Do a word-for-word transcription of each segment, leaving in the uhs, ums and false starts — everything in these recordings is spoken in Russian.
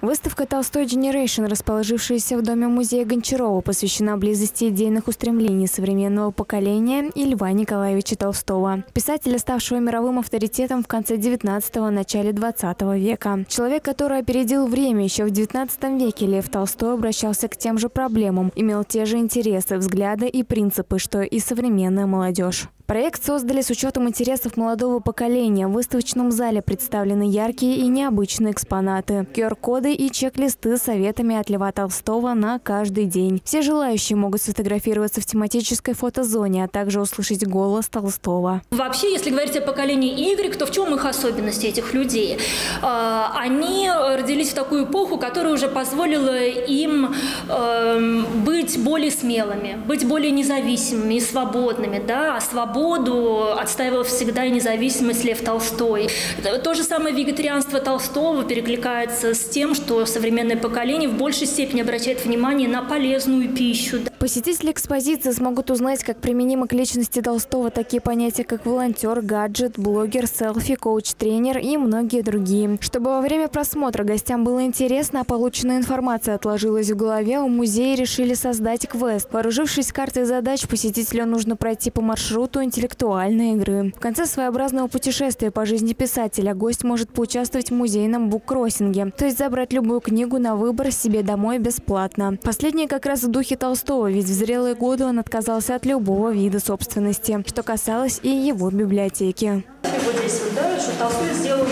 Выставка «Толстой Generation», расположившаяся в Доме-музея Гончарова, посвящена близости идейных устремлений современного поколения и Льва Николаевича Толстого, писателя, ставшего мировым авторитетом в конце девятнадцатого – начале двадцатого века. Человек, который опередил время. Еще в девятнадцатом веке Лев Толстой обращался к тем же проблемам, имел те же интересы, взгляды и принципы, что и современная молодежь. Проект создали с учетом интересов молодого поколения. В выставочном зале представлены яркие и необычные экспонаты, ку ар-коды и чек-листы с советами от Льва Толстого на каждый день. Все желающие могут сфотографироваться в тематической фотозоне, а также услышать голос Толстого. Вообще, если говорить о поколении Y, то в чем их особенности, этих людей? Они родились в такую эпоху, которая уже позволила им быть более смелыми, быть более независимыми и свободными, да, а свобода отстаивал всегда и независимость Лев Толстой. То же самое вегетарианство Толстого перекликается с тем, что современное поколение в большей степени обращает внимание на полезную пищу. Посетители экспозиции смогут узнать, как применимо к личности Толстого такие понятия, как волонтер, гаджет, блогер, селфи, коуч-тренер и многие другие. Чтобы во время просмотра гостям было интересно, а полученная информация отложилась в голове, у музея решили создать квест. Вооружившись картой задач, посетителю нужно пройти по маршруту интеллектуальной игры. В конце своеобразного путешествия по жизни писателя гость может поучаствовать в музейном буккроссинге, то есть забрать любую книгу на выбор себе домой бесплатно. Последнее как раз в духе Толстого, ведь в зрелые годы он отказался от любого вида собственности, что касалось и его библиотеки. Вот здесь вот, да, что Толстой сделал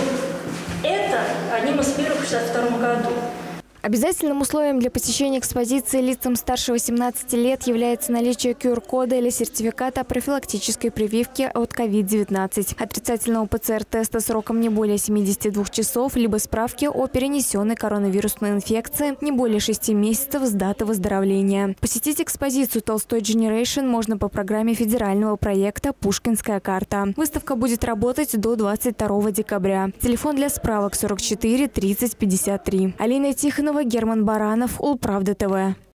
это одним из первых в шестьдесят втором году. Обязательным условием для посещения экспозиции лицам старше восемнадцати лет является наличие ку ар-кода или сертификата о профилактической прививке от ковид девятнадцать, отрицательного пэ цэ эр-теста сроком не более семидесяти двух часов, либо справки о перенесенной коронавирусной инфекции не более шести месяцев с даты выздоровления. Посетить экспозицию «Толстой Generation» можно по программе федерального проекта «Пушкинская карта». Выставка будет работать до двадцать второго декабря. Телефон для справок сорок четыре тридцать пятьдесят три. Алина Тихонова, Герман Баранов, Улправда тэ вэ.